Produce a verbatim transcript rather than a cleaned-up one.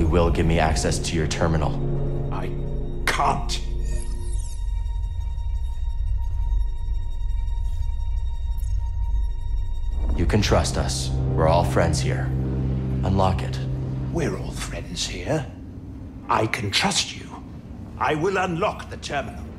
you will give me access to your terminal. I can't. You can trust us. We're all friends here. Unlock it. We're all friends here. I can trust you. I will unlock the terminal.